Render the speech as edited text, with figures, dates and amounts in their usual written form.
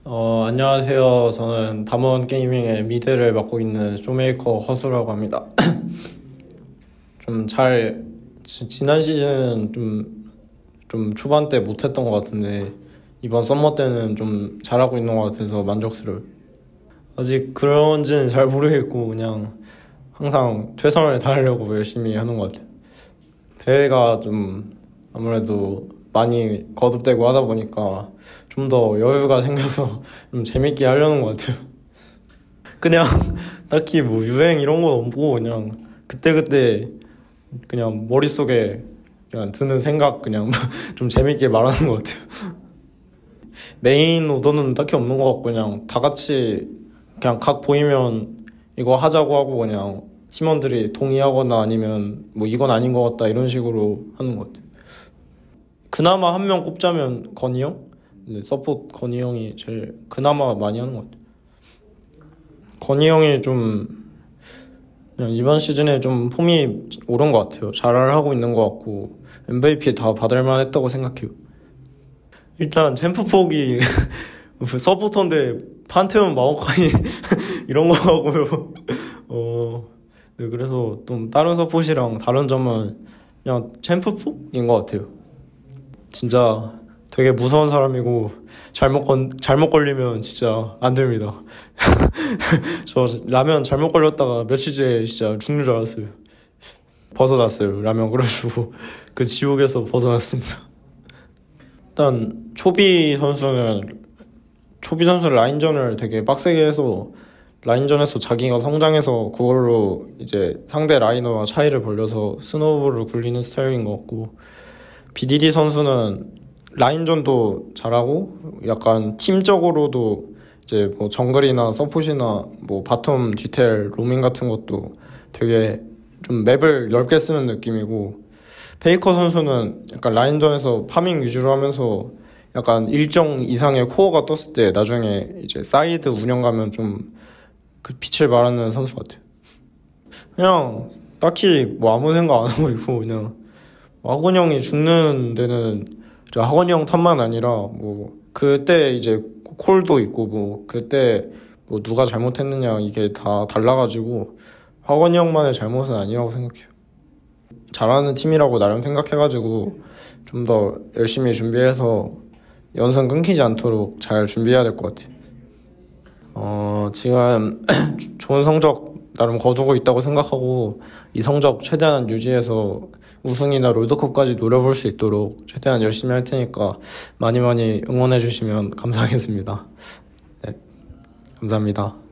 안녕하세요. 저는 담원 게이밍의 미드를 맡고 있는 쇼메이커 허수라고 합니다. 지난 시즌은 좀 초반 때 못했던 것 같은데, 이번 썸머 때는 좀 잘하고 있는 것 같아서 만족스러워요. 아직 그런지는 잘 모르겠고, 그냥 항상 최선을 다하려고 열심히 하는 것 같아요. 대회가 좀 아무래도 많이 거듭되고 하다 보니까 좀 더 여유가 생겨서 좀 재밌게 하려는 것 같아요. 그냥 딱히 뭐 유행 이런 건 없고 그냥 그때그때 그냥 머릿속에 그냥 드는 생각 그냥 좀 재밌게 말하는 것 같아요. 메인 오더는 딱히 없는 것 같고 그냥 다 같이 그냥 각 보이면 이거 하자고 하고 그냥 팀원들이 동의하거나 아니면 뭐 이건 아닌 것 같다 이런 식으로 하는 것 같아요. 그나마 한 명 꼽자면 건희 형? 네, 서포트 건희 형이 제일 그나마 많이 하는 것 같아요. 건희 형이 좀 그냥 이번 시즌에 좀 폼이 오른 것 같아요. 잘하고 있는 것 같고 MVP 다 받을 만했다고 생각해요. 일단 챔프 폭이 서포터인데 판테온 마오카이 이런 거 하고요. 네, 그래서 좀 다른 서폿이랑 다른 점은 그냥 챔프 폭인 것 같아요. 진짜 되게 무서운 사람이고 잘못 걸리면 진짜 안 됩니다. 저 라면 잘못 걸렸다가 며칠째 진짜 죽는 줄 알았어요. 벗어났어요. 라면 끓여주고 그 지옥에서 벗어났습니다. 일단 초비 선수는 라인전을 되게 빡세게 해서 라인전에서 자기가 성장해서 그걸로 이제 상대 라이너와 차이를 벌려서 스노우볼을 굴리는 스타일인 것 같고, BDD 선수는 라인전도 잘하고 약간 팀적으로도 이제 뭐 정글이나 서폿이나 뭐 바텀 디테일 로밍 같은 것도 되게 좀 맵을 넓게 쓰는 느낌이고, 페이커 선수는 약간 라인전에서 파밍 위주로 하면서 약간 일정 이상의 코어가 떴을 때 나중에 이제 사이드 운영 가면 좀 그 빛을 발하는 선수 같아요. 그냥 딱히 뭐 아무 생각 안 하고 있고 그냥 학원이 형이 죽는 데는 학원이 형 탓만 아니라 뭐 그때 이제 콜도 있고 뭐 그때 뭐 누가 잘못했느냐 이게 다 달라가지고 학원이 형만의 잘못은 아니라고 생각해요. 잘하는 팀이라고 나름 생각해가지고 좀 더 열심히 준비해서 연승 끊기지 않도록 잘 준비해야 될 것 같아요. 지금 좋은 성적 나름 거두고 있다고 생각하고 이 성적 최대한 유지해서 우승이나 롤드컵까지 노려볼 수 있도록 최대한 열심히 할 테니까 많이 많이 응원해 주시면 감사하겠습니다. 네, 감사합니다.